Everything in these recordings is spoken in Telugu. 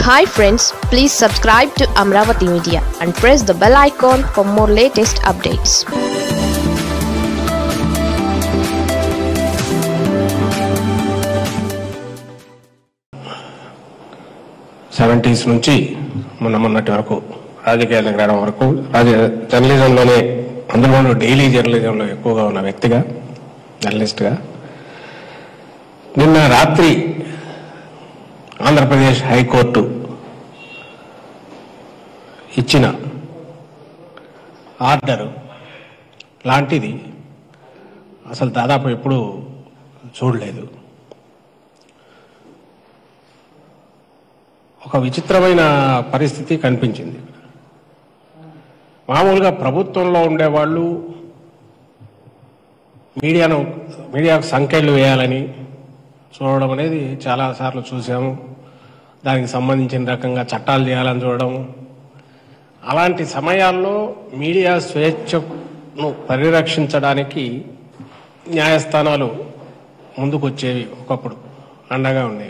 Hi friends, please subscribe to Amravati Media and press the bell icon for more latest updates. Seventies నుంచి మొన్నటి వరకు రాజకీయాలకు రావడం వరకు జర్నలిజంలోనే అందులోనూ డైలీ జర్నలిజంలో ఎక్కువగా ఉన్న వ్యక్తిగా జర్నలిస్ట్గా నిన్న రాత్రి ఆంధ్రప్రదేశ్ హైకోర్టు ఇచ్చిన ఆర్డరు లాంటిది అసలు దాదాపు ఎప్పుడూ చూడలేదు. ఒక విచిత్రమైన పరిస్థితి కనిపించింది. మామూలుగా ప్రభుత్వంలో ఉండేవాళ్ళు మీడియాకు సంఖ్యలు వేయాలని చూడడం అనేది చాలాసార్లు చూసాము. దానికి సంబంధించిన రకంగా చట్టాలు చేయాలని చూడడం, అలాంటి సమయాల్లో మీడియా స్వేచ్ఛను పరిరక్షించడానికి న్యాయస్థానాలు ముందుకొచ్చేవి, ఒకప్పుడు అండగా ఉండేవి.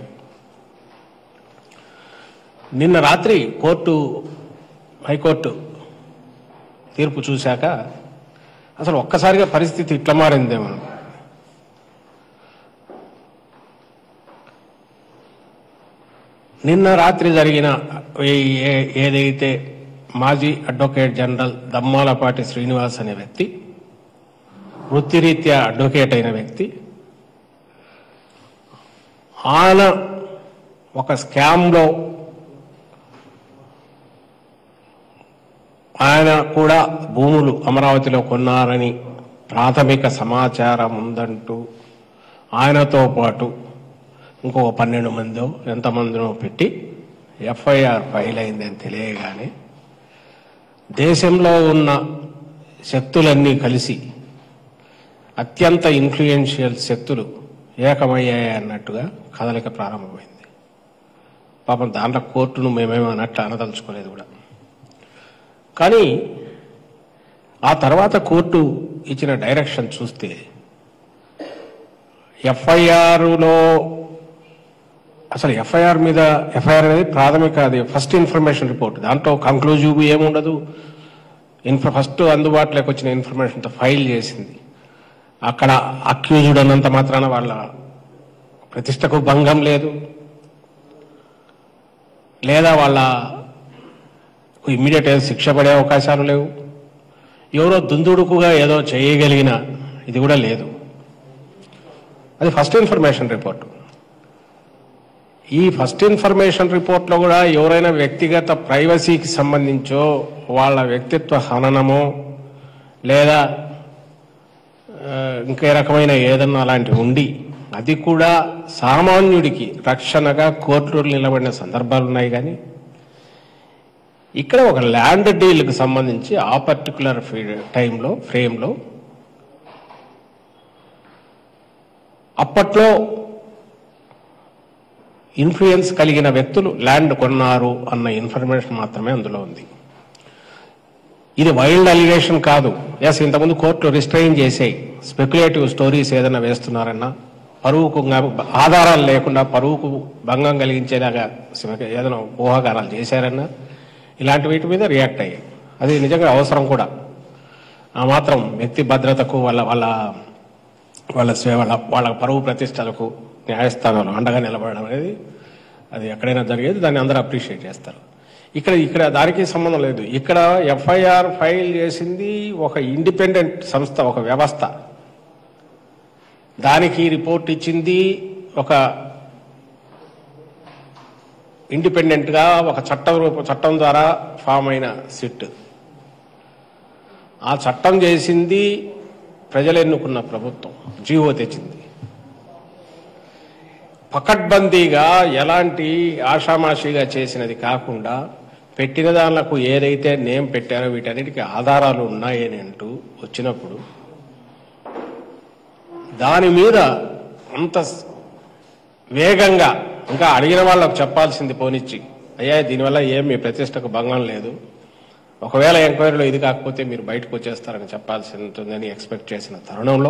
నిన్న రాత్రి హైకోర్టు తీర్పు చూశాక అసలు ఒక్కసారిగా పరిస్థితి ఇట్లా మారిందేమో. నిన్న రాత్రి జరిగిన ఏదైతే మాజీ అడ్వకేట్ జనరల్ దమ్మాలపాటి శ్రీనివాస్ అనే వ్యక్తి, వృత్తిరీత్యా అడ్వకేట్ అయిన వ్యక్తి, ఆయన ఒక స్కామ్లో ఆయన కూడా భూములు అమరావతిలో కొన్నారని ప్రాథమిక సమాచారం ఉందంటూ ఆయనతో పాటు ఇంకో 12 మందో ఎంతమందినో పెట్టి ఎఫ్ఐఆర్ ఫైల్ అయిందని తెలియగానే దేశంలో ఉన్న శక్తులన్నీ కలిసి అత్యంత ఇన్ఫ్లుయెన్షియల్ శక్తులు ఏకమయ్యాయి అన్నట్టుగా కదలిక ప్రారంభమైంది. పాపం దాంట్లో కోర్టును మేమేమో అన్నట్లు అనదలుచుకోలేదు కూడా. కానీ ఆ తర్వాత కోర్టు ఇచ్చిన డైరెక్షన్ చూస్తే ఎఫ్ఐఆర్లో అసలు ఎఫ్ఐఆర్ అనేది ప్రాథమిక, అది ఫస్ట్ ఇన్ఫర్మేషన్ రిపోర్ట్. దాంట్లో కంక్లూజివ్ ఏముండదు. ఫస్ట్ అందుబాటులోకి వచ్చిన ఇన్ఫర్మేషన్తో ఫైల్ చేసింది. అక్కడ అక్యూజ్డ్ అన్నంత మాత్రాన వాళ్ళ ప్రతిష్టకు భంగం లేదు, లేదా వాళ్ళ ఇమ్మీడియట్ శిక్ష పడే అవకాశాలు లేవు. ఎవరో దుందుడుకుగా ఏదో చేయగలిగిన ఇది కూడా లేదు. అది ఫస్ట్ ఇన్ఫర్మేషన్ రిపోర్ట్. ఈ ఫస్ట్ ఇన్ఫర్మేషన్ రిపోర్ట్లో కూడా ఎవరైనా వ్యక్తిగత ప్రైవసీకి సంబంధించో వాళ్ళ వ్యక్తిత్వ హననమో లేదా ఇంకే రకమైన ఏదన్నా అలాంటివి ఉండి అది కూడా సామాన్యుడికి రక్షణగా కోర్టులు నిలబడిన సందర్భాలు ఉన్నాయి. కానీ ఇక్కడ ఒక ల్యాండ్ డీల్కి సంబంధించి ఆ పర్టికులర్ ఫ్రేమ్లో అప్పట్లో ఇన్ఫ్లుయెన్స్ కలిగిన వ్యక్తులు ల్యాండ్ కొన్నారు అన్న ఇన్ఫర్మేషన్ మాత్రమే అందులో ఉంది. ఇది వైల్డ్ అలిగేషన్ కాదు. ఎస్, ఇంతకుముందు కోర్టులు రిస్ట్రైన్ చేసాయి. స్పెక్యులేటివ్ స్టోరీస్ ఏదైనా వేస్తున్నారన్నా, పరువుకు ఆధారాలు లేకుండా పరువుకు భంగం కలిగించేలాగా ఏదైనా ఊహాగానాలు చేశారన్నా, ఇలాంటి వీటి మీద రియాక్ట్ అయ్యాయి. అది నిజంగా అవసరం కూడా. ఆ మాత్రం వ్యక్తి భద్రతకు వాళ్ళ పరువు ప్రతిష్టలకు న్యాయస్థానాలు అండగా నిలబడడం అనేది అది ఎక్కడైనా జరిగేది. దాన్ని అందరూ అప్రిషియేట్ చేస్తారు. ఇక్కడ దానికి సంబంధం లేదు. ఇక్కడ ఎఫ్ఐఆర్ ఫైల్ చేసింది ఒక ఇండిపెండెంట్ సంస్థ, ఒక వ్యవస్థ. దానికి రిపోర్ట్ ఇచ్చింది ఒక ఇండిపెండెంట్గా ఒక చట్టం ద్వారా ఫామ్ అయిన సిట్. ఆ చట్టం చేసింది ప్రజలు ఎన్నుకున్న ప్రభుత్వం, జీవో తెచ్చింది. పకడ్బందీగా ఎలాంటి ఆషామాషిగా చేసినది కాకుండా పెట్టిన దానిలకు ఏదైతే నేమ్ పెట్టారో వీటన్నిటికీ ఆధారాలు ఉన్నాయని అంటూ వచ్చినప్పుడు దాని మీద అంత వేగంగా ఇంకా అడిగిన వాళ్ళకు చెప్పాల్సింది పోనిచ్చి, అయ్యా దీనివల్ల ఏం మీ ప్రతిష్టకు భంగం లేదు, ఒకవేళ ఎంక్వైరీలో ఇది కాకపోతే మీరు బయటకు వచ్చేస్తారని చెప్పాల్సి ఉంటుందని ఎక్స్పెక్ట్ చేసిన తరుణంలో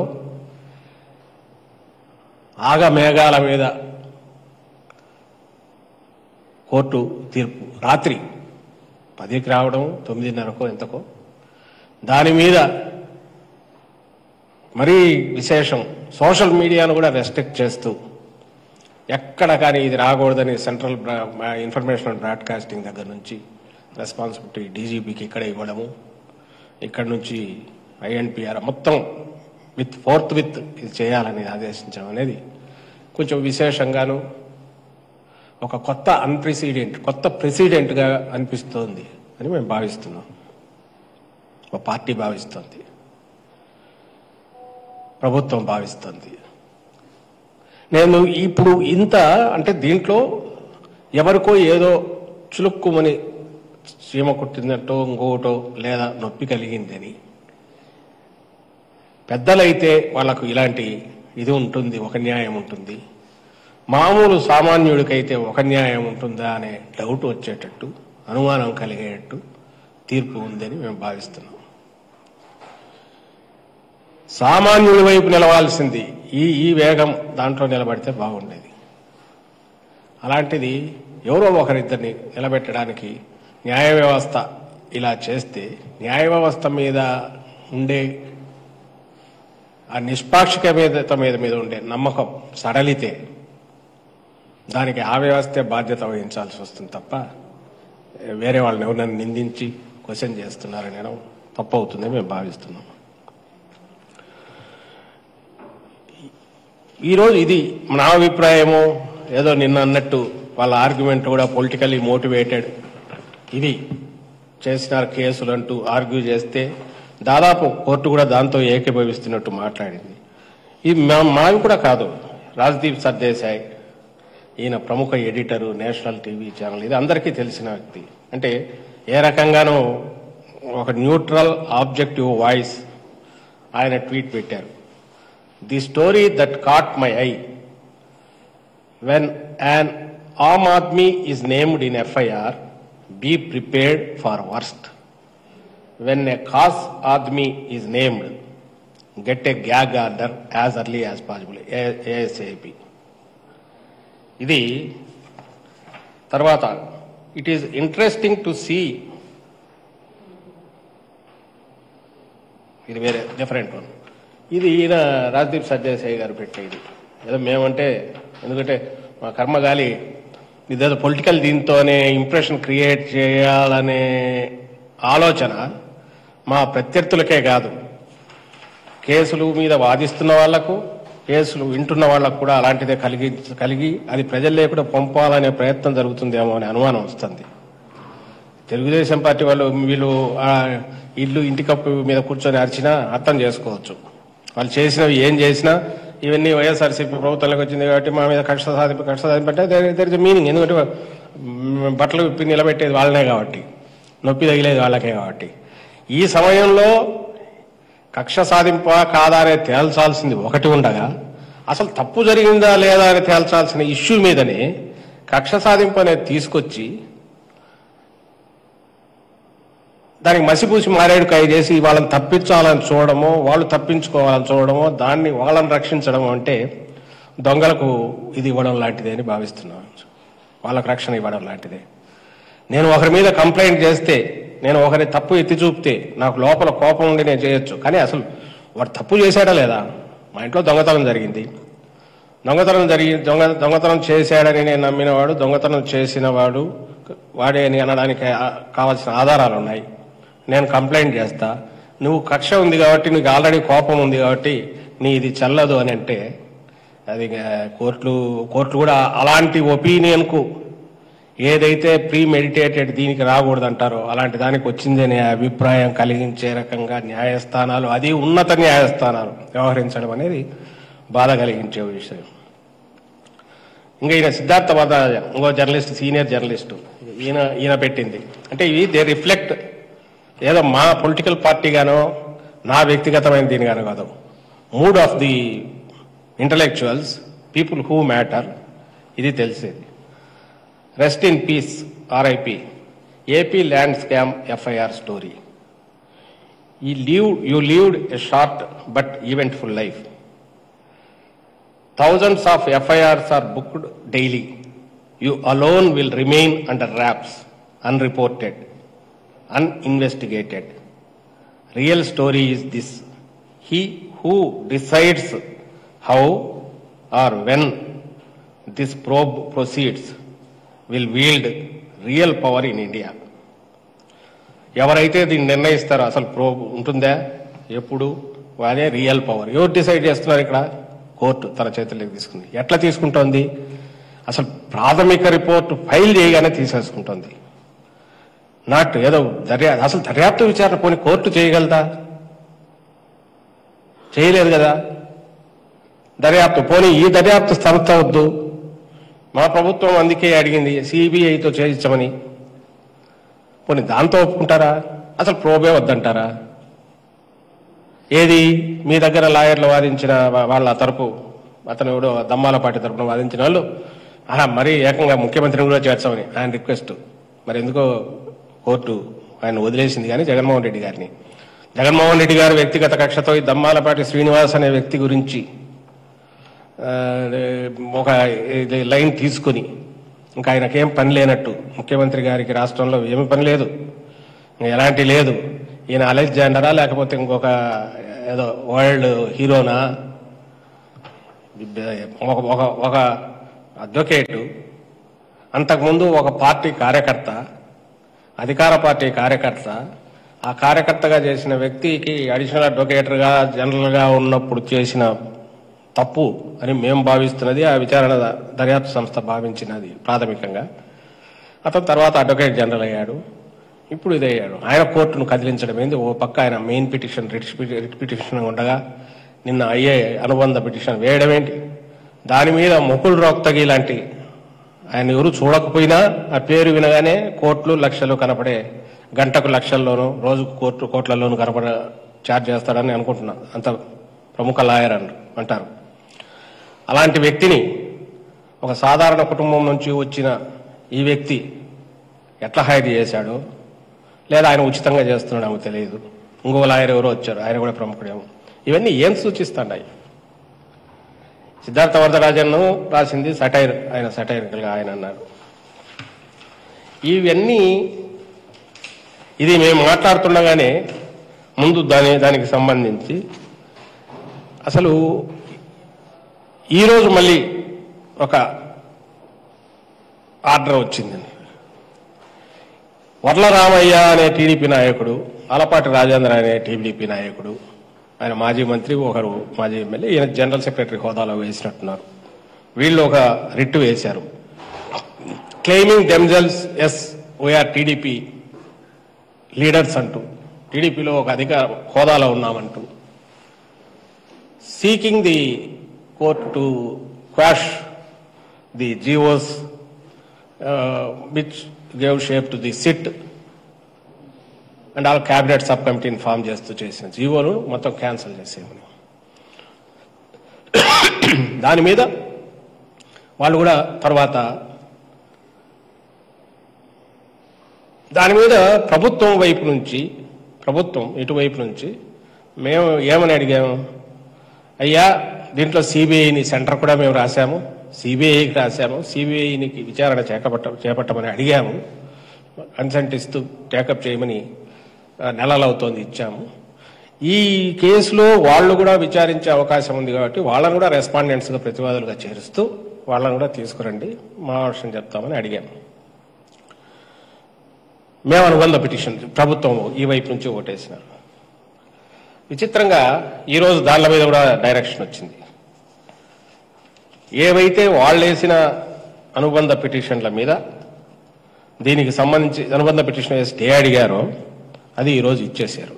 ఆగమేఘాల మీద కోర్టు తీర్పు రాత్రి 10కి రావడం, 9:30కో ఎంతకో. దాని మీద మరీ విశేషం, సోషల్ మీడియాను కూడా రెస్ట్రిక్ట్ చేస్తూ ఎక్కడ కానీ ఇది రాకూడదని సెంట్రల్ ఇన్ఫర్మేషన్ అండ్ బ్రాడ్కాస్టింగ్ దగ్గర నుంచి రెస్పాన్సిబిలిటీ డీజీపీకి ఇక్కడ ఇవ్వడము, ఇక్కడ నుంచి ఐఎన్పిఆర్ మొత్తం విత్ ఇది చేయాలని ఆదేశించడం అనేది కొంచెం విశేషంగాను ఒక కొత్త కొత్త ప్రెసిడెంట్గా అనిపిస్తోంది అని మేము భావిస్తున్నాం, ఒక పార్టీ భావిస్తోంది, ప్రభుత్వం భావిస్తోంది. నేను ఇప్పుడు ఇంత అంటే దీంట్లో ఎవరికో ఏదో చులుక్కుమని చీమ కుట్టిందంటో ఇంకోటో లేదా నొప్పి కలిగిందని, పెద్దలైతే వాళ్లకు ఇలాంటి ఇది ఉంటుంది, ఒక న్యాయం ఉంటుంది, మామూలు సామాన్యుడికైతే ఒక న్యాయం ఉంటుందా అనే డౌట్ వచ్చేటట్టు, అనుమానం కలిగేటట్టు తీర్పు ఉందని మేము భావిస్తున్నాం. సామాన్యుల వైపు నిలవాల్సింది ఈ వేగం దాంట్లో నిలబడితే బాగుండేది. అలాంటిది ఎవరో ఒకరిద్దరిని నిలబెట్టడానికి న్యాయ వ్యవస్థ ఇలా చేస్తే, న్యాయ వ్యవస్థ మీద ఉండే ఆ నిష్పాక్షికత మీద ఉండే నమ్మకం సడలితే దానికి ఆ వ్యవస్థే బాధ్యత వహించాల్సి వస్తుంది తప్ప వేరే వాళ్ళని ఎవరినైనా నిందించి క్వశ్చన్ చేస్తున్నారని తప్పు అవుతుందని మేము భావిస్తున్నాం. ఈరోజు ఇది నా అభిప్రాయము, ఏదో నిన్న అన్నట్టు వాళ్ళ ఆర్గ్యుమెంట్ కూడా పొలిటికల్లీ మోటివేటెడ్ ఇది చేసిన కేసులు అంటూ ఆర్గ్యూ చేస్తే దాదాపు కోర్టు కూడా దాంతో ఏకీభవిస్తున్నట్టు మాట్లాడింది. ఇది మావి కూడా కాదు, రాజ్దీప్ సర్దేశాయ్ ఈయన ప్రముఖ ఎడిటరు, నేషనల్ టీవీ ఛానల్, ఇది అందరికీ తెలిసిన వ్యక్తి. అంటే ఏ రకంగానూ ఒక న్యూట్రల్ ఆబ్జెక్టివ్ వాయిస్ ఆయన ట్వీట్ పెట్టారు. The story that caught my eye when an Aam Aadmi is named in FIR, be prepared for worst. When a Khas Aadmi is named, get a gag order as early as possible, ASAP. ఇది తర్వాత it is interesting to see, ఇది వేరే డిఫరెంట్ వన్. ఇది ఈయన రాజ్దీప్ సర్దేశాయ్ గారు పెట్టేది. ఏదో మేమంటే, ఎందుకంటే మా కర్మగాలి ఇదేదో పొలిటికల్ దీంతోనే ఇంప్రెషన్ క్రియేట్ చేయాలనే ఆలోచన మా ప్రత్యర్థులకే కాదు, కేసులు మీద వాదిస్తున్న వాళ్లకు, కేసులు వింటున్న వాళ్ళకు కూడా అలాంటిదే కలిగి అది ప్రజల్లో కూడా పంపాలనే ప్రయత్నం జరుగుతుందేమో అనే అనుమానం వస్తుంది. తెలుగుదేశం పార్టీ వాళ్ళు వీళ్ళు ఇల్లు ఇంటికప్పు మీద కూర్చొని అరిచినా అర్థం చేసుకోవచ్చు. వాళ్ళు చేసినవి ఏం చేసినా ఇవన్నీ వైఎస్ఆర్సీపీ ప్రభుత్వంలోకి వచ్చింది కాబట్టి మా మీద కక్ష సాధింపు అంటే దర్ ఇస్ మీనింగ్. ఎందుకంటే బట్టలు విప్పి నిలబెట్టేది వాళ్ళనే కాబట్టి, నొప్పి తగిలేది వాళ్ళకే కాబట్టి. ఈ సమయంలో కక్ష సాధింప కాదా అనేది తేల్చాల్సింది ఒకటి ఉండగా, అసలు తప్పు జరిగిందా లేదా అని తేల్చాల్సిన ఇష్యూ మీదనే కక్ష సాధింపు అనేది తీసుకొచ్చి దానికి మసిపూసి మారేడుకాయ చేసి వాళ్ళని తప్పించాలని చూడడమో, వాళ్ళు తప్పించుకోవాలని చూడడమో, దాన్ని వాళ్ళని రక్షించడం అంటే దొంగలకు ఇది ఇవ్వడం లాంటిదే అని భావిస్తున్నాను. వాళ్ళకు రక్షణ ఇవ్వడం లాంటిదే. నేను ఒకరి మీద కంప్లైంట్ చేస్తే, నేను ఒకరి తప్పు ఎత్తి చూపితే నాకు లోపల కోపం ఉండి నేను చేయొచ్చు, కానీ అసలు వాడు తప్పు చేశాడా లేదా? మా ఇంట్లో దొంగతనం జరిగింది, దొంగతనం చేశాడని నేను నమ్మినవాడు, దొంగతనం చేసిన వాడే అని అనడానికి కావాల్సిన ఆధారాలు ఉన్నాయి. నేను కంప్లైంట్ చేస్తా, నువ్వు కక్ష ఉంది కాబట్టి, నీకు ఆల్రెడీ కోపం ఉంది కాబట్టి నీ ఇది చెల్లదు అని అంటే, అది కోర్టులు కూడా అలాంటి ఒపీనియన్కు ఏదైతే ప్రీ మెడిటేటెడ్ దీనికి రాకూడదంటారో అలాంటి దానికి వచ్చిందనే అభిప్రాయం కలిగించే రకంగా న్యాయస్థానాలు, అది ఉన్నత న్యాయస్థానాలు వ్యవహరించడం అనేది బాధ కలిగించే విషయం. ఇంకా ఈయన సిద్ధార్థ భరద్వాజ, ఇంకో జర్నలిస్ట్, సీనియర్ జర్నలిస్టు, ఈయన పెట్టింది. అంటే ఇవి దే రిఫ్లెక్ట్ ఏదో మా పొలిటికల్ పార్టీ గానో నా వ్యక్తిగతమైన దీనిగానో కాదు, mood of the intellectuals, people who matter, ఇది తెలిసేది. Rest in peace, RIP, AP land scam FIR story. You lived a short but eventful life. Thousands of FIRs are booked daily. You alone will remain under wraps, unreported, uninvestigated. Real story is this. He who decides how or when this probe proceeds will wield real power in India. ఎవరైతే దీన్ని నిర్ణయిస్తారో అసలు ప్రోబ్ ఉంటుందా ఎప్పుడు అదే రియల్ పవర్. ఎవరు డిసైడ్ చేస్తున్నారు ఇక్కడ? కోర్టు తన చేతుల్లోకి తీసుకుంది. ఎట్లా తీసుకుంటోంది? అసలు ప్రాథమిక రిపోర్టు ఫైల్ చేయగానే తీసేసుకుంటోంది. నాట్ ఏదో అసలు దర్యాప్తు విచారణ పోనీ కోర్టు చేయగలదా? చేయలేదు కదా. దర్యాప్తు పోనీ ఈ దర్యాప్తు సంస్థ వద్దు, మా ప్రభుత్వం అందుకే అడిగింది సిబిఐతో చేయించమని. పోనీ దాంతో ఒప్పుకుంటారా? అసలు ప్రోబే వద్దంటారా? ఏది మీ దగ్గర లాయర్లు వాదించిన వాళ్ళ తరపు, అతను ఎవడో దమ్మాలపాటి తరపున వాదించిన వాళ్ళు మరీ ఏకంగా ముఖ్యమంత్రిని కూడా చేర్చామని ఆయన రిక్వెస్ట్. మరి ఎందుకో కోర్టు ఆయన వదిలేసింది. కానీ జగన్మోహన్ రెడ్డి గారిని, జగన్మోహన్ రెడ్డి గారి వ్యక్తిగత కక్షతో ఈ దమ్మాలపాటి శ్రీనివాస్ అనే వ్యక్తి గురించి ఒక లైన్ తీసుకుని ఇంకా ఆయనకేం పని లేనట్టు, ముఖ్యమంత్రి గారికి రాష్ట్రంలో ఏమి పని లేదు, ఎలాంటి లేదు, ఈయన అలెగ్జాండరా లేకపోతే ఇంకొక ఏదో వరల్డ్ హీరోనా, ఒక అడ్వకేటు, అంతకుముందు ఒక పార్టీ కార్యకర్త, అధికార పార్టీ కార్యకర్త, ఆ కార్యకర్తగా చేసిన వ్యక్తికి అడిషనల్ అడ్వకేటర్గా జనరల్గా ఉన్నప్పుడు చేసిన తప్పు అని మేము భావిస్తున్నది, ఆ విచారణ దర్యాప్తు సంస్థ భావించినది ప్రాథమికంగా. అతను తర్వాత అడ్వకేట్ జనరల్ అయ్యాడు, ఇప్పుడు ఇదయ్యాడు. ఆయన కోర్టును కదిలించడం ఏంది? ఓ పక్క ఆయన మెయిన్ పిటిషన్ రిట్ పిటిషన్ ఉండగా నిన్న అయ్యే అనుబంధ పిటిషన్ వేయడం ఏంటి? దాని మీద ముకుల్ రోహ్తగి లాంటి ఆయన ఎవరు చూడకపోయినా ఆ పేరు వినగానే కోట్లు లక్షలు కనపడే, గంటకు లక్షల్లోనూ రోజుకు కోట్లలోనూ కనపడే ఛార్జ్ చేస్తాడని అనుకుంటున్నాను. అంత ప్రముఖ లాయర్ అంటారు. అలాంటి వ్యక్తిని, ఒక సాధారణ కుటుంబం నుంచి వచ్చిన ఈ వ్యక్తి ఎట్లా హైర్ చేశాడో, లేదా ఆయన ఉచితంగా చేస్తున్నాడేమో తెలియదు. ఇంకో లాయర్ ఎవరో వచ్చారు, ఆయన కూడా ప్రముఖుడేమో. ఇవన్నీ ఏం సూచిస్తున్నాయి? సిద్ధార్థ వరదరాజన్ రాసింది సటైర్, ఆయన సటైరికల్గా ఆయన అన్నారు. ఇవన్నీ ఇది మేము మాట్లాడుతుండగానే ముందు దానికి సంబంధించి అసలు ఈరోజు మళ్ళీ ఒక ఆర్డర్ వచ్చిందండి. వర్లరామయ్య అనే టీడీపీ నాయకుడు, ఆలపాటి రాజేంద్ర అనే టీడీపీ నాయకుడు, ఆయన మాజీ మంత్రి, ఒకరు మాజీ ఎమ్మెల్యే, ఈయన జనరల్ సెక్రటరీ హోదాలో వేసినట్టున్నారు. వీళ్ళు ఒక రిట్ వేశారు, claiming themselves as we are TDP leaders అంటూ, టీడీపీలో ఒక అధికార హోదాలో ఉన్నామంటూ, seeking the court to quash the GOs which gave shape to the SIT and all cabinet sub కమిటీని ఫామ్ చేస్తూ చేసిన జీవోను మొత్తం క్యాన్సిల్ చేసేయమని. దాని మీద వాళ్ళు కూడా తర్వాత దాని మీద ప్రభుత్వం ఇటువైపు నుంచి మేము ఏమని అడిగాము? అయ్యా దీంట్లో సిబిఐని సెంటర్ కూడా మేము రాశాము, సిబిఐకి రాశాము, సిబిఐకి విచారణ చేపట్టమని అడిగాము, కన్సెంట్ ఇస్తూ టేకప్ చేయమని నెలలవుతోంది, ఇచ్చాము. ఈ కేసులో వాళ్ళు కూడా విచారించే అవకాశం ఉంది కాబట్టి వాళ్ళను కూడా రెస్పాండెంట్స్గా ప్రతివాదులుగా చేరుస్తూ వాళ్ళను కూడా తీసుకురండి, మా వర్షం చెప్తామని అడిగాము. మేము అనుబంధ పిటిషన్ ప్రభుత్వం ఈ వైపు నుంచి ఓటేసినారు. విచిత్రంగా ఈరోజు దానిల మీద కూడా డైరెక్షన్ వచ్చింది. ఏవైతే వాళ్ళు వేసిన అనుబంధ పిటిషన్ల మీద దీనికి సంబంధించి అనుబంధ పిటిషన్ వేసి స్టే అడిగారో అది ఈరోజు ఇచ్చేశారు.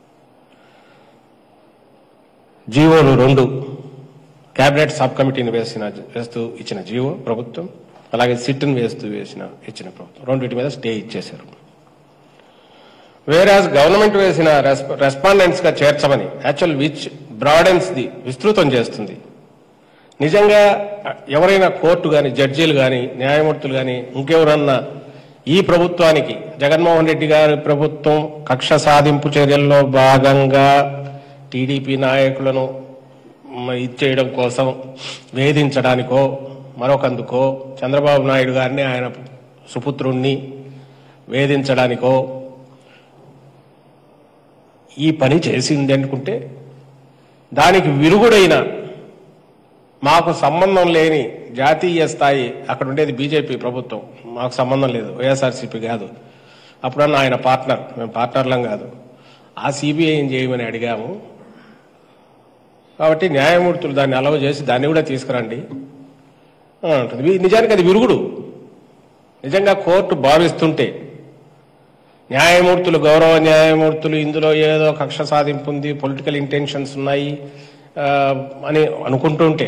జీవోలు 2 క్యాబినెట్ సబ్ కమిటీని వేస్తూ ఇచ్చిన జీవో ప్రభుత్వం, అలాగే సిట్ని ఇచ్చిన ప్రభుత్వం, రెండింటి మీద స్టే ఇచ్చేశారు. వేరాజ్ గవర్నమెంట్ వేసిన రెస్పాండెంట్స్ గా చేర్చమని, యాక్చువల్ విచ్ బ్రాడెన్స్ ది, విస్తృతం చేస్తుంది. నిజంగా ఎవరైనా కోర్టు కానీ, జడ్జీలు కానీ, న్యాయమూర్తులు కానీ, ఇంకెవరన్నా ఈ ప్రభుత్వానికి, జగన్మోహన్ రెడ్డి గారి ప్రభుత్వం కక్ష సాధింపు చర్యల్లో భాగంగా టీడీపీ నాయకులను ఇచ్చేయడం కోసం వేధించడానికో మరొకందుకో చంద్రబాబు నాయుడు గారిని ఆయన సుపుత్రుణ్ణి వేధించడానికో ఈ పని చేసింది అనుకుంటే దానికి విరుగుడైన మాకు సంబంధం లేని జాతీయ స్థాయి అక్కడ ఉండేది బీజేపీ ప్రభుత్వం, మాకు సంబంధం లేదు, వైఎస్ఆర్సీపీ కాదు, అప్పుడన్నా ఆయన పార్ట్నర్, మేము పార్ట్నర్లం కాదు, ఆ సిబిఐని చేయమని అడిగాము. కాబట్టి న్యాయమూర్తులు దాన్ని అలవ్ చేసి దాన్ని కూడా తీసుకురండి అంటుంది. నిజానికి అది విరుగుడు. నిజంగా కోర్టు భావిస్తుంటే న్యాయమూర్తులు, గౌరవ న్యాయమూర్తులు ఇందులో ఏదో కక్ష సాధింపు ఉంది, పొలిటికల్ ఇంటెన్షన్స్ ఉన్నాయి అని అనుకుంటుంటే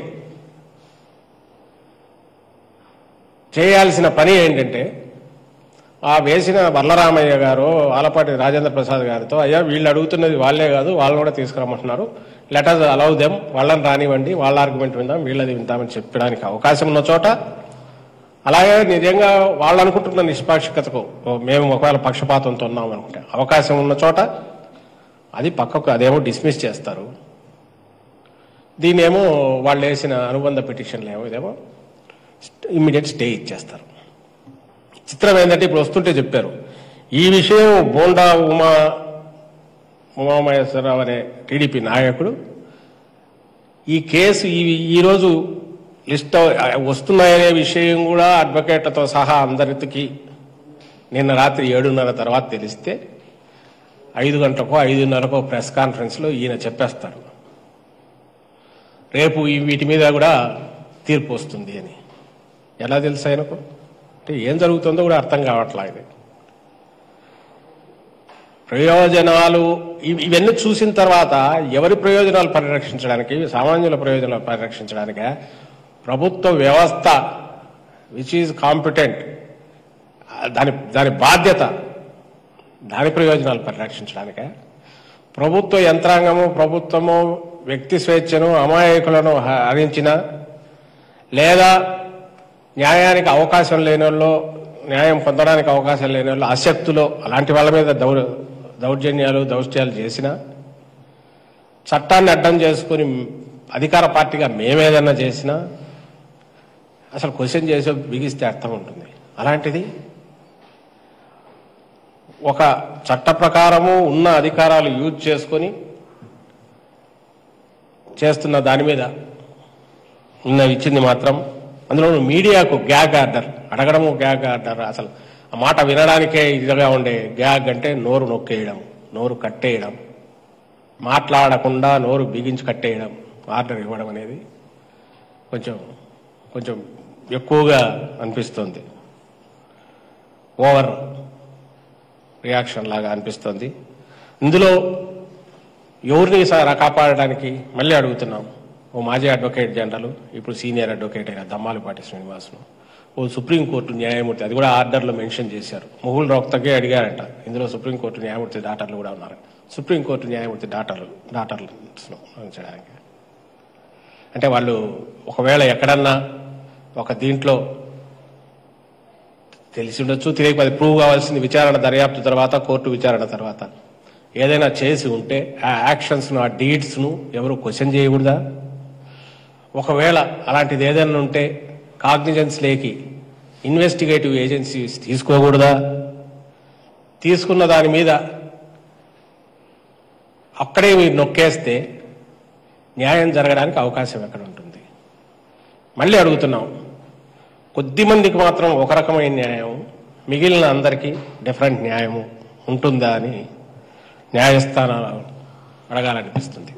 చేయాల్సిన పని ఏంటంటే ఆ వేసిన బల్లరామయ్య గారు ఆలపాటి రాజేంద్ర ప్రసాద్ గారితో, అయ్యా వీళ్ళు అడుగుతున్నది వాళ్ళే కాదు, వాళ్ళని కూడా తీసుకురమ్మంటున్నారు, లెట్ అస్ అలౌ దెమ్, వాళ్ళని రానివ్వండి, వాళ్ళ ఆర్గ్యుమెంట్ విందాం, వీళ్ళది విందామని చెప్పడానికి అవకాశం ఉన్న చోట, అలాగే నిజంగా వాళ్ళు అనుకుంటున్న నిష్పాక్షికతకు మేము ఒకవేళ పక్షపాతంతో ఉన్నాం అనుకుంటే అవకాశం ఉన్న చోట అది పక్కకు అదేమో డిస్మిస్ చేస్తారు. దీన్నేమో వాళ్ళు వేసిన అనుబంధ పిటిషన్లు ఏమో ఇదేమో ఇమ్మీడియట్ స్టే ఇచ్చేస్తారు. చిత్రం ఏంటంటే ఇప్పుడు వస్తుంటే చెప్పారు ఈ విషయం బోండా ఉమామహేశ్వరరావు అనే టీడీపీ నాయకుడు ఈ కేసు ఈరోజు లిస్ట్ వస్తున్నాయనే విషయం కూడా అడ్వకేట్లతో సహా అందరికి నిన్న రాత్రి 7:30 తర్వాత తెలిస్తే 5 గంటలకో 5:30కో ప్రెస్ కాన్ఫరెన్స్లో ఈయన చెప్పేస్తారు రేపు వీటి మీద కూడా తీర్పు వస్తుంది అని. ఎలా తెలుసు ఆయనకు? అంటే ఏం జరుగుతుందో కూడా అర్థం కావట్లా. ఇది ప్రయోజనాలు ఇవన్నీ చూసిన తర్వాత ఎవరి ప్రయోజనాలు పరిరక్షించడానికి, సామాన్యుల ప్రయోజనాలు పరిరక్షించడానికే ప్రభుత్వ వ్యవస్థ విచ్ ఈజ్ కాంపిటెంట్ దాని బాధ్యత, దాని ప్రయోజనాలు పరిరక్షించడానికే ప్రభుత్వ యంత్రాంగము, ప్రభుత్వము వ్యక్తి స్వేచ్ఛను, అమాయకులను హరించిన లేదా న్యాయానికి అవకాశం లేని వాళ్ళు, న్యాయం పొందడానికి అవకాశం లేని వాళ్ళు, అశక్తులు అలాంటి వాళ్ళ మీద దౌర్జన్యాలు దౌష్ట్యాలు చేసిన, చట్టాన్ని అడ్డం చేసుకుని అధికార పార్టీగా మేమేదన్నా చేసినా అసలు క్వశ్చన్ చేసి బిగిస్తే అర్థం ఉంటుంది. అలాంటిది ఒక చట్ట ప్రకారము ఉన్న అధికారాలు యూజ్ చేసుకొని చేస్తున్న దాని మీద ఇచ్చింది మాత్రం, అందులో మీడియాకు గ్యాగ్ ఆర్డర్ అడగడము, గ్యాగ్ ఆర్డర్ అసలు ఆ మాట వినడానికే ఇదిగా ఉండే. గ్యాగ్ అంటే నోరు నొక్కేయడం, నోరు కట్టేయడం, మాట్లాడకుండా నోరు బిగించి కట్టేయడం, ఆర్డర్ ఇవ్వడం అనేది కొంచెం ఎక్కువగా అనిపిస్తుంది. ఓవర్ రియాక్షన్ లాగా అనిపిస్తుంది. ఇందులో ఎవరిని కాపాడడానికి మళ్ళీ అడుగుతున్నాం. ఓ మాజీ అడ్వకేట్ జనరల్, ఇప్పుడు సీనియర్ అడ్వకేట్ అయిన దమ్మాలపాటి శ్రీనివాసును, ఓ సుప్రీంకోర్టు న్యాయమూర్తి, అది కూడా ఆర్డర్లో మెన్షన్ చేశారు, ముహుల్ రోక్తగే అడిగారంట. ఇందులో సుప్రీంకోర్టు న్యాయమూర్తి డాటర్లు కూడా ఉన్నారు. సుప్రీంకోర్టు న్యాయమూర్తి డాటర్లు ఉంచడానికి అంటే వాళ్ళు ఒకవేళ ఎక్కడన్నా ఒక దీంట్లో తెలిసి ఉండొచ్చు, తెలియకపోతే ప్రూవ్ కావాల్సింది విచారణ దర్యాప్తు తర్వాత, కోర్టు విచారణ తర్వాత ఏదైనా చేసి ఉంటే ఆ యాక్షన్స్ను, ఆ డీడ్స్ను ఎవరు క్వశ్చన్ చేయకూడదా? ఒకవేళ అలాంటిది ఏదైనా ఉంటే కాగ్నిజెన్స్ లేకి ఇన్వెస్టిగేటివ్ ఏజెన్సీస్ తీసుకోకూడదా? తీసుకున్న దాని మీద అక్కడే మీరు నొక్కేస్తే న్యాయం జరగడానికి అవకాశం ఎక్కడ ఉంటుంది? మళ్ళీ అడుగుతున్నాం, కొద్ది మందికి మాత్రం ఒక రకమైన న్యాయం, మిగిలిన అందరికీ డిఫరెంట్ న్యాయము ఉంటుందా అని న్యాయస్థానాలు అడగాలనిపిస్తుంది.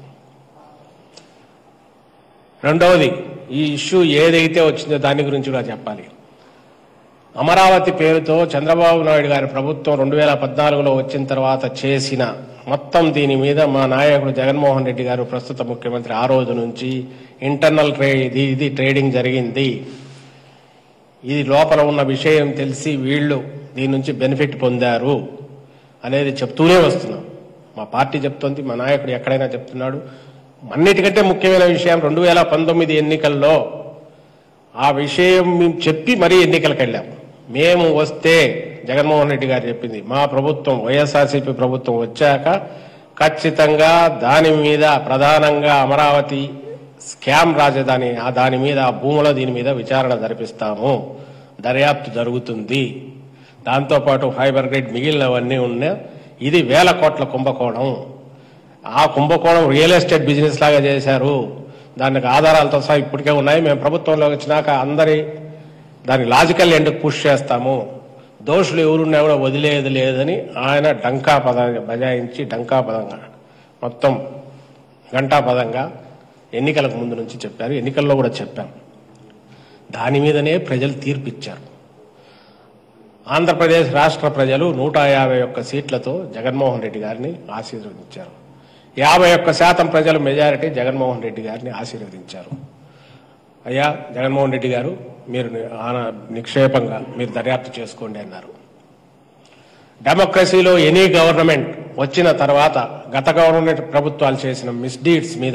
రెండవది, ఈ ఇష్యూ ఏదైతే వచ్చిందో దాని గురించి కూడా చెప్పాలి. అమరావతి పేరుతో చంద్రబాబు నాయుడు గారి ప్రభుత్వం 2014లో వచ్చిన తర్వాత చేసిన మొత్తం దీని మీద మా నాయకుడు జగన్మోహన్ రెడ్డి గారు, ప్రస్తుత ముఖ్యమంత్రి, ఆ రోజు నుంచి ఇంటర్నల్ ఇది ట్రేడింగ్ జరిగింది, ఇది లోపల ఉన్న విషయం తెలిసి వీళ్ళు దీని నుంచి బెనిఫిట్ పొందారు అనేది చెప్తూనే వస్తున్నాం. మా పార్టీ చెప్తోంది, మా నాయకుడు ఎక్కడైనా చెప్తున్నాడు. అన్నిటికంటే ముఖ్యమైన విషయం 2019 ఎన్నికల్లో ఆ విషయం మేము చెప్పి మరీ ఎన్నికలకు వెళ్ళాం. మేము వస్తే జగన్మోహన్ రెడ్డి గారు చెప్పింది, మా ప్రభుత్వం వైఎస్ఆర్సీపీ ప్రభుత్వం వచ్చాక ఖచ్చితంగా దాని మీద ప్రధానంగా అమరావతి స్కామ్ రాజధాని దాని మీద ఆ భూముల దీని మీద విచారణ జరిపిస్తాము, దర్యాప్తు జరుగుతుంది. దాంతోపాటు ఫైబర్ గ్రిడ్ మిగిలినవన్నీ ఉన్నాయి. ఇది 1000 కోట్ల కుంభకోణం. ఆ కుంభకోణం రియల్ ఎస్టేట్ బిజినెస్ లాగా చేశారు. దానికి ఆధారాలతో సహా ఇప్పటికే ఉన్నాయి. మేము ప్రభుత్వంలోకి వచ్చినాక దాని లాజికల్ ఎండ్కి పుష్ చేస్తాము. దోషులు ఎవరున్నా కూడా వదిలేది లేదని ఆయన బజాయించి డంకాపదంగా మొత్తం గంటాపదంగా ఎన్నికలకు ముందు నుంచి చెప్పారు. ఎన్నికల్లో కూడా చెప్పాం. దాని మీదనే ప్రజలు తీర్పిచ్చారు. ఆంధ్రప్రదేశ్ రాష్ట్ర ప్రజలు 151 సీట్లతో జగన్మోహన్ రెడ్డి గారిని ఆశీర్వదించారు. 51% ప్రజలు మెజారిటీ జగన్మోహన్ రెడ్డి గారిని ఆశీర్వదించారు. అయ్యా జగన్మోహన్ రెడ్డి గారు, మీరు నిక్షేపంగా మీరు దర్యాప్తు చేసుకోండి అన్నారు. డెమోక్రసీలో ఎనీ గవర్నమెంట్ వచ్చిన తర్వాత గత గవర్నమెంట్ ప్రభుత్వాలు చేసిన మిస్డీడ్స్ మీద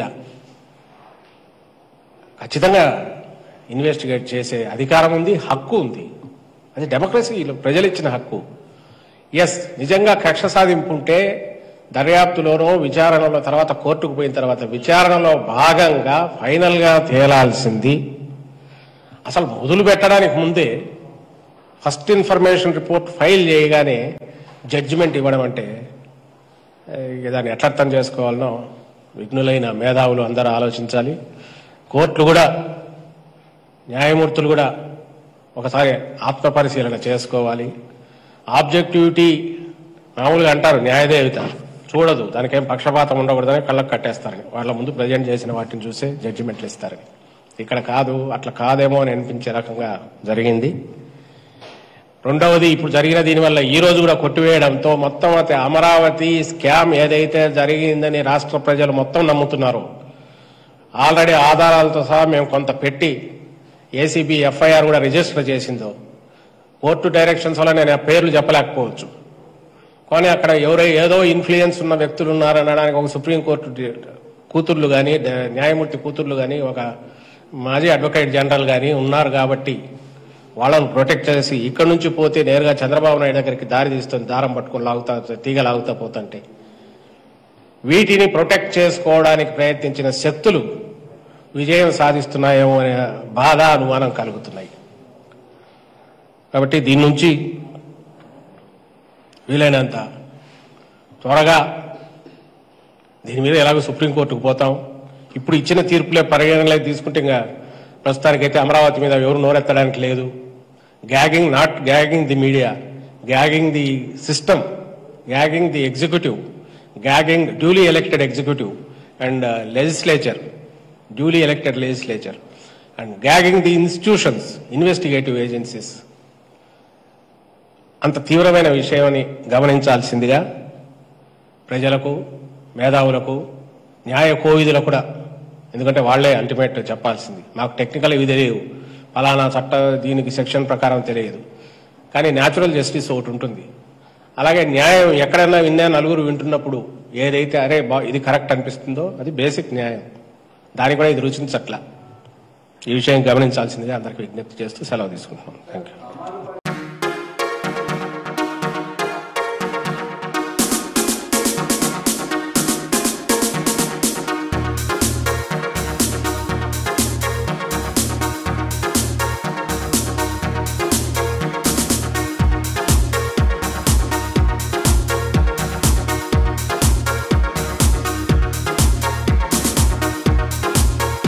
ఖచ్చితంగా ఇన్వెస్టిగేట్ చేసే అధికారం ఉంది, హక్కు ఉంది. అది డెమోక్రసీలో ప్రజలు ఇచ్చిన హక్కు. ఎస్, నిజంగా కక్ష సాధింపు ఉంటే దర్యాప్తులోనో విచారణలో తర్వాత కోర్టుకు పోయిన తర్వాత విచారణలో భాగంగా ఫైనల్గా తేలాల్సింది. అసలు మొదలు పెట్టడానికి ముందే ఫస్ట్ ఇన్ఫర్మేషన్ రిపోర్ట్ ఫైల్ చేయగానే జడ్జిమెంట్ ఇవ్వడం అంటే దాన్ని ఎట్లా అర్థం చేసుకోవాలనో విఘ్నులైన మేధావులు అందరూ ఆలోచించాలి. కోర్టులు కూడా, న్యాయమూర్తులు కూడా ఒకసారి ఆత్మపరిశీలన చేసుకోవాలి. ఆబ్జెక్టివిటీ మామూలుగా అంటారు, న్యాయదేవిత చూడదు, దానికేం పక్షపాతం ఉండకూడదని కళ్ళకు కట్టేస్తారని. వాళ్ళ ముందు ప్రజెంట్ చేసిన వాటిని చూసే జడ్జిమెంట్లు ఇస్తారని. ఇక్కడ కాదు, అట్లా కాదేమో అని అనిపించే రకంగా జరిగింది. రెండవది, ఇప్పుడు జరిగిన దీనివల్ల ఈ రోజు కూడా కొట్టివేయడంతో మొత్తం అమరావతి స్కామ్ ఏదైతే జరిగిందని రాష్ట్ర ప్రజలు మొత్తం నమ్ముతున్నారు. ఆల్రెడీ ఆధారాలతో సహా మేము కొంత పెట్టి ఏసీబీ ఎఫ్ఐఆర్ కూడా రిజిస్టర్ చేసిందో, కోర్టు డైరెక్షన్స్ వల్ల నేను ఆ పేర్లు చెప్పలేకపోవచ్చు. కానీ అక్కడ ఏదో ఇన్ఫ్లుయెన్స్ ఉన్న వ్యక్తులు ఉన్నారనడానికి ఒక సుప్రీంకోర్టు కూతుర్లు కానీ, న్యాయమూర్తి కూతుర్లు కానీ, ఒక మాజీ అడ్వకేట్ జనరల్ కానీ ఉన్నారు. కాబట్టి వాళ్ళను ప్రొటెక్ట్ చేసి ఇక్కడ నుంచి పోతే నేరుగా చంద్రబాబు నాయుడు దగ్గరికి దారి తీస్తుంది, దారం పట్టుకుని తీగ లాగుతా పోతుంటే వీటిని ప్రొటెక్ట్ చేసుకోవడానికి ప్రయత్నించిన శక్తులు విజయం సాధిస్తున్నాయేమో అనే బాధ, అనుమానం కలుగుతున్నాయి. కాబట్టి దీని నుంచి వీలైనంత త్వరగా దీని మీద ఎలాగో సుప్రీంకోర్టుకు పోతాం. ఇప్పుడు ఇచ్చిన తీర్పులే పరిగణనలోకి తీసుకుంటే ఇంకా ప్రస్తుతానికైతే అమరావతి మీద ఎవరు నోరెత్తడానికి లేదు. Gagging, not gagging the media, gagging the system, gagging the executive, gagging duly elected executive and legislature, duly elected legislature and gagging the institutions, investigative agencies. అంత తీవ్రమైన విషయాన్ని గమనించాల్సిందిగా ప్రజలకు, మేధావులకు, న్యాయ కోవిదులకు కూడా, ఎందుకంటే వాళ్లే అల్టిమేట్ చెప్పాల్సింది. మాకు టెక్నికల్ ఇవి తెలియదు, ఫలానా చట్ట దీనికి సెక్షన్ ప్రకారం తెలియదు. కానీ న్యాచురల్ జస్టిస్ ఒకటి ఉంటుంది. అలాగే న్యాయం ఎక్కడైనా నలుగురు వింటున్నప్పుడు ఏదైతే అరే ఇది కరెక్ట్ అనిపిస్తుందో అది బేసిక్ న్యాయం. దానికి కూడా ఇది రుచించట్ల. ఈ విషయం గమనించాల్సిందిగా అందరికీ విజ్ఞప్తి చేస్తూ సెలవు తీసుకుంటున్నాం. Thank you.